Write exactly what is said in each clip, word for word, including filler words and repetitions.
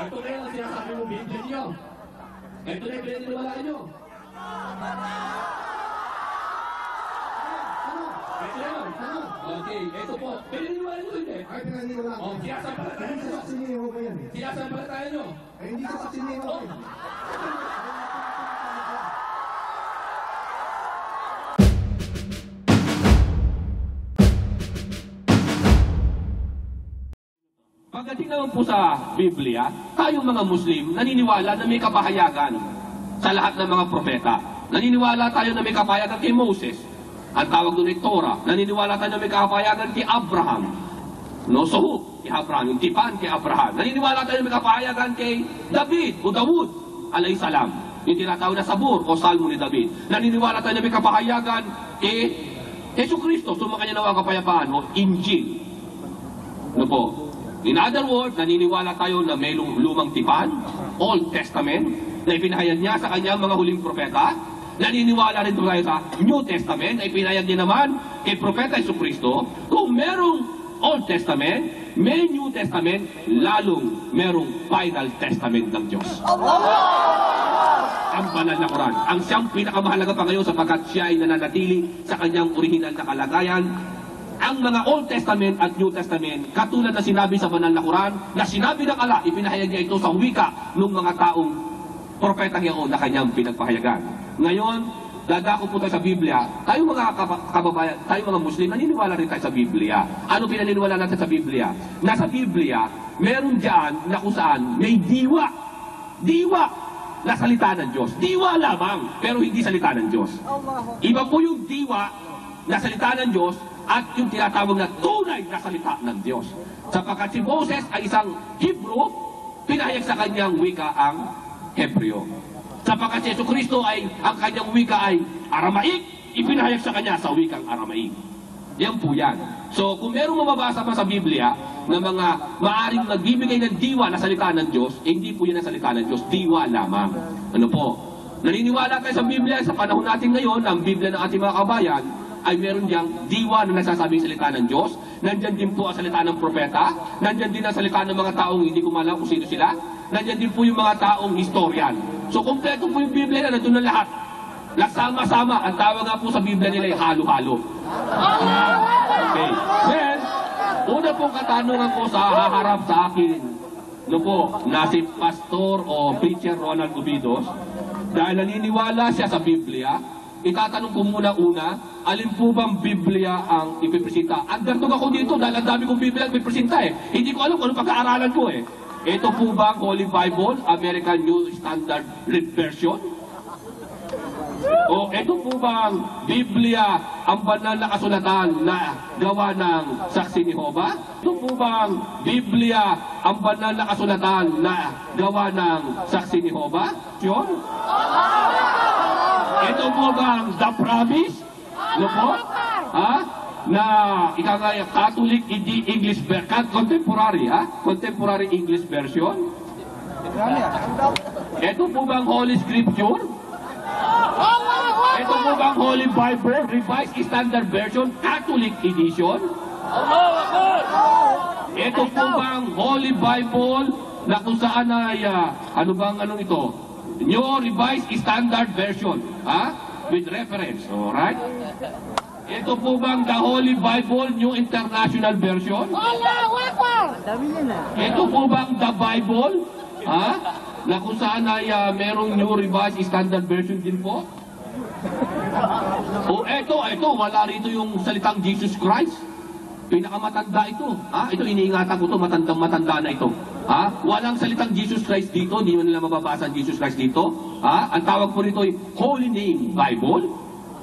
Ito na yung sinasabi mo, Biblia niyo. Ito na yung pinaniniwalaan niyo. Ito na yun. Okay, ito po. Pinaniniwalaan niyo hindi? Ay, pinaniniwalaan ko. Oh, sinasampalatayan Hindi niyo. sa siniho ko yan eh. Sinasampalatayan niyo. Ay, hindi ko sa siniho ko Oh. eh. Pagdating naman po sa Biblia, tayong mga Muslim naniniwala na may kapahayagan sa lahat ng mga propeta. Naniniwala tayo na may kapahayagan kay Moses. Ang tawag doon ay Torah. Naniniwala tayo na may kapahayagan kay Abraham. No, so, kay Abraham. Yung tipan kay Abraham. Naniniwala tayo na may kapahayagan kay David o Dawud, alayhi salam. Yung tinatawag na sabur o salmo ni David. Naniniwala tayo na may kapahayagan kay Yesu Kristo. Sumakanya nawa ang kapayapaan o Injil. No po. In other words, naniniwala tayo na may lumang tipan, Old Testament, na ipinahayag niya sa kanyang mga huling propeta. Naniniwala rin tayo sa New Testament, na ipinahayag niya naman kay Propeta Jesucristo. Kung merong Old Testament, may New Testament, lalong merong Final Testament ng Diyos. Ang banal na Quran. Ang siyang pinakamahalaga pa ngayon sapagkat siya ay nananatili sa kanyang original na kalagayan. Ang mga Old Testament at New Testament, katulad na sinabi sa banal na Quran, na sinabi ng Allah, ipinahayag niya ito sa wika ng mga taong propetang yaon na kanyang pinagpahayagan. Ngayon, dadako po tayo sa Biblia, tayo mga kababayan, tayo mga Muslim, naniniwala rin tayo sa Biblia. Ano pinaniniwala natin sa Biblia? Nasa Biblia, meron dyan na kung saan may diwa. Diwa na salita ng Diyos. Diwa lamang, pero hindi salita ng Diyos. Iba po yung diwa na salita ng Diyos at yung tinatawag na tunay na salita ng Diyos. Sapagkat si Moses ay isang Hebrew, pinahayag sa kanyang wika ang Hebreo. Sapagkat si Jesucristo ay, ang kanyang wika ay Aramaik, ipinahayag sa kanya sa wikang Aramaik. Yan po yan. So, kung merong mababasa pa sa Biblia na mga maaring nagbibigay ng diwa na salita ng Diyos, eh, hindi po yan ang salita ng Diyos, diwa lamang. Ano po? Naniniwala tayo sa Biblia, sa panahon natin ngayon, ang Biblia ng ating mga kabayan, ay meron diyang diwa na nagsasabing salita ng Diyos. Nandyan din po ang salita ng propeta. Nandyan din ang salita ng mga taong hindi ko malam kung sino sila. Nandyan din po yung mga taong historian. So, kompleto po yung Biblia na nandun na lahat. Nagsama-sama. Ang tawag nga po sa Biblia nila ay halo-halo. Okay. Then, una pong katanungan ko sa haharap sa akin, no po, na si Pastor o Preacher Ronald Ubidos, dahil naniniwala siya sa Biblia, itatanong ko muna una, alin po bang Biblia ang ipipresenta? Underdog ako dito dahil ang dami kong Biblia ang ipipresenta eh. Hindi ko alam kung anong pagkaaralan ko eh. Ito po ba ang Holy Bible, American New Standard Version? O ito po ba ang Biblia, ang banal na kasulatan na gawa ng Saksi ni Jehovah? Ito po ba ang Biblia, ang banal na kasulatan na gawa ng Saksi ni Jehovah? Yun? Ito po ba ang The Promise? Ano po? Ha? Na ika nga Catholic English version, contemporary, ha? Contemporary English version? Ito po ba ang Holy Scripture? Ito po ba ang Holy Bible, Revised Standard Version, Catholic Edition? Ito po ba ang Holy Bible na kung saan ay, uh, ano bang anong ito? New Revised Standard Version, ha? With reference, alright? Ito po bang the Holy Bible, New International Version? Ito po bang the Bible, ha? Na kung saan ay uh, merong New Revised Standard Version din po? O ito, ito, wala rito yung salitang Jesus Christ. Pinakamatanda ito. Ha? Ito, iniingatan ko ito, matandang-matanda na ito. Ha? Walang salitang Jesus Christ dito, hindi mo nila mababasa ang Jesus Christ dito. Ha? Ang tawag po rito ay Holy Name Bible.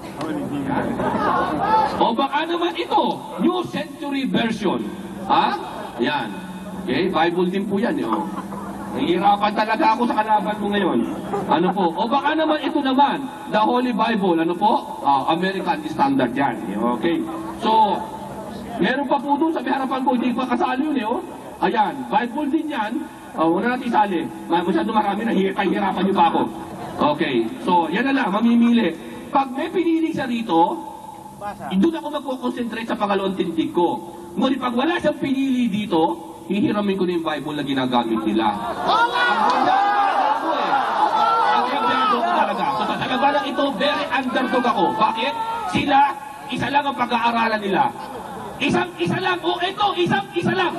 O baka naman ito, New Century Version. Ha? Yan. Okay, Bible din po yan. Eh, oh. Nahihirapan talaga ako sa kalaban mo ngayon. Ano po? O baka naman ito naman, the Holy Bible. Ano po? Uh, American Standard yan. Okay. So, meron pa po doon sa harapan ko, hindi pa kasali yun eh. Oh. Ayan, Bible din yan. Uh, Una natin isali. Masyado marami, nahihirapan niyo pa ako. Okay. So, yan na lang, mamimili. Pag may pinili siya rito, doon ako magkukonsentrate sa pangalawang tindig ko. Ngunit pag wala siyang pinili dito, hihiramin ko na yung Bible na ginagamit nila. Ang ganda ako eh. Ang underdog ko talaga. So sa talaga ito, very underdog ako. Bakit? Sila, isa lang ang pag-aaralan nila. Isang isa lang. O ito, isang isa lang.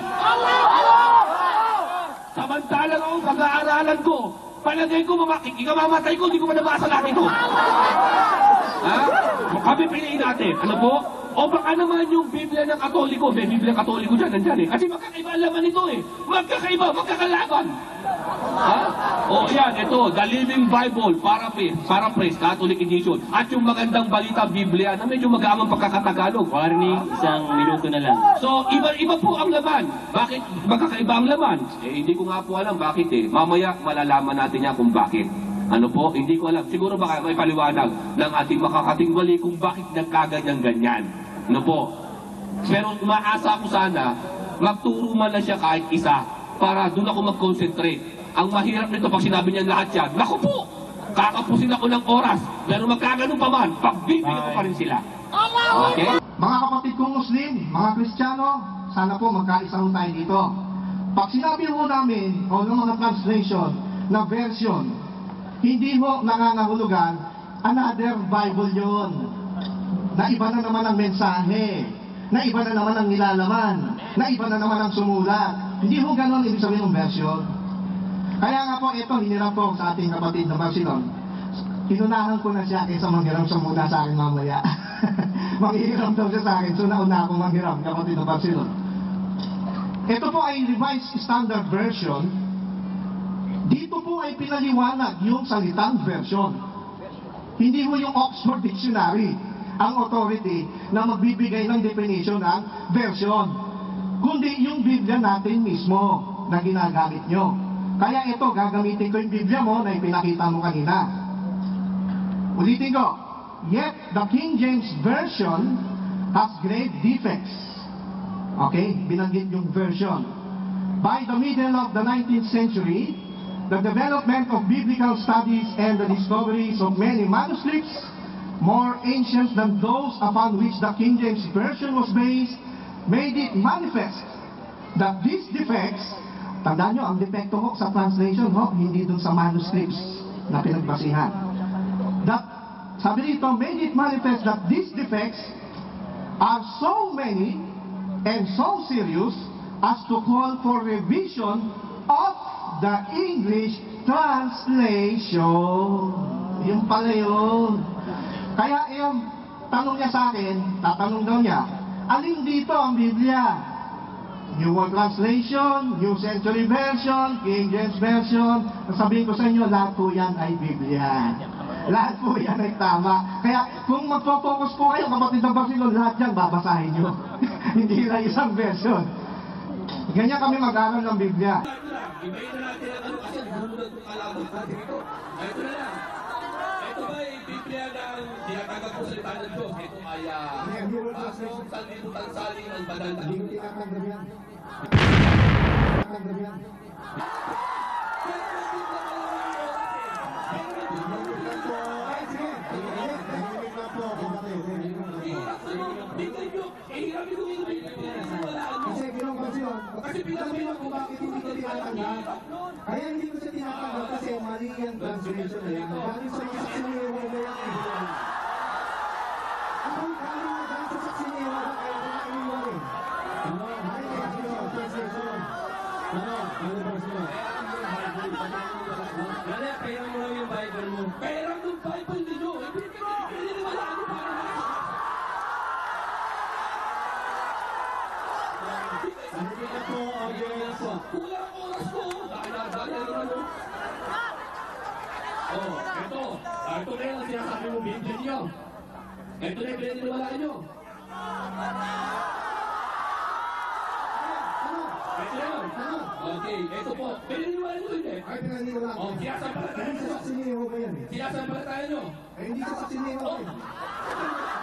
Samantalang ako pag-aaralan ko, palagay ko, ikamamatay ko, hindi ko pa nabasa lahat ito. Ha? Kami piliin natin. Ano po? O baka naman yung Biblia ng Katoliko, may Biblia ng Katoliko dyan, nandyan eh. Kasi magkakaiba ang laman ito eh. Magkakaiba, magkakalaban. Ha? O yan, ito, The Living Bible, Paraphrase, Paraphrase, Catholic Edition. At yung magandang balita Biblia na medyo mag-aamang pagkakatagalog. Warning, isang minuto na lang. So, iba-iba po ang laman. Bakit magkakaiba ang laman? Eh, hindi ko nga po alam bakit eh. Mamaya, malalaman natin yan kung bakit. Ano po? Hindi ko alam. Siguro baka may paliwanag ng ating makakatingbali kung bakit nagkaganyan-ganyan. Ano po? Pero umaasa ako sana, magturo man na siya kahit isa para doon ako mag-concentrate. Ang mahirap nito pag sinabi niya lahat yan, naku po! Kakapusin ako ng oras. Pero magkaganon pa man, pagbibigyan ko pa rin sila. Okay? Mga kapatid kong Muslim, mga Kristiyano, sana po magkaisa ho tayo dito. Pag sinabi ho namin, o ng mga translation, na version, hindi ho nangangahulugan, another Bible yon. Na iba na naman ang mensahe, na iba na naman ang nilalaman, na iba na naman ang sumulat. Hindi ho ganon ibig sabihin ng version. Kaya nga po, ito, hiniram po sa ating kapatid na Barcelon. Inunahan ko na siya kaysa manghiram siya muna sa akin mamaya. Manghiram daw siya sa akin, so nauna akong manghiram, kapatid na Barcelon. Ito po ay Revised Standard Version. Dito po ay pinaliwanag yung salitang version. Hindi mo yung Oxford Dictionary ang authority na magbibigay ng definition ng version, kundi yung Biblia natin mismo na ginagamit nyo. Kaya ito, gagamitin ko yung Biblia mo na ipinakita mo kanina. Ulitin ko, yet the King James Version has grave defects. Okay, binanggit yung version. By the middle of the nineteenth century, the development of biblical studies and the discoveries of many manuscripts more ancient than those upon which the King James Version was based made it manifest that these defects, tandaan nyo, ang depekto ho sa translation ho, hindi dun sa manuscripts na pinagbasihan. That, sabi dito, made it manifest that these defects are so many and so serious as to call for revision of the English translation. Yung pala yun. Kaya yung tanong niya sa akin, tatanong daw niya, alin dito ang Biblia? New World Translation, New Century Version, King James Version. Sabihin ko sa inyo, lahat po yan ay Biblia. Lahat po yan ay tama. Kaya kung magpo-focus po kayo, kapatid ng Barcelona, lahat yan babasahin nyo. Hindi lang isang version. Ganyan kami mag-aral ng Biblia. Ibayin na natin ang ano kasi nagulunod kong kalaban natin ito. Ito na lang. Ito ba ay Biblia ng tinatagap po salita ng Diyos? Ito ay pasong sanlibutan saling ng banal na Hindi tinatanggap yan. Tinatanggap yan. Kasi pinabilang ko bakit hindi ko tinatanggap. Kaya hindi ko siya tinatanggap kasi mali yung translation na yan. Galing sa mga saksiniwa na yan. Ang galing na galing sa saksiniwa na kaya na iniwan eh. Ano? Mali yung translation. Ano? Ano ba siya? Wala, kaya mo lang yung Bible mo. Pera ng Bible ninyo. Eh, pininiwalaan mo para na. Hindi na po audience po. Kulang oras ko. Dahil-dahil naman mo. Oh, ito. Ah, ito na yung sinasabi mo, Biblia niyo. Ito na yung pininiwalaan nyo. Ito na yun. Okay, ito po. Pininiwalaan nyo hindi. Ay, pinaniwala ko. Oh, sinasampalatayan Hindi nyo. sa saksiniwa ba yan eh? Sinasampalatayan nyo. Eh, hindi sa saksiniwa ko eh.